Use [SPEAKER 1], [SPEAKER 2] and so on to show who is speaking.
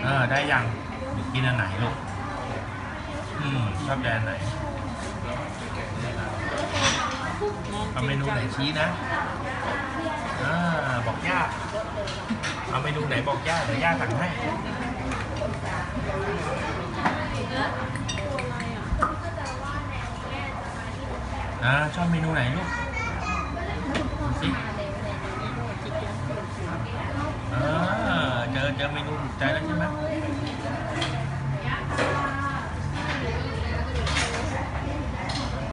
[SPEAKER 1] ได้ยังกินอันไหนลูกชอบแดนไหนเอาเมนูไหนชี้นะบอกย่าเอาเมนูไหนบอกย่าเดี๋ยวย่าสั่งให้ชอบเมนูไหนลูกดูสิเจอเมนูถูกใจแล้วใช่ไหม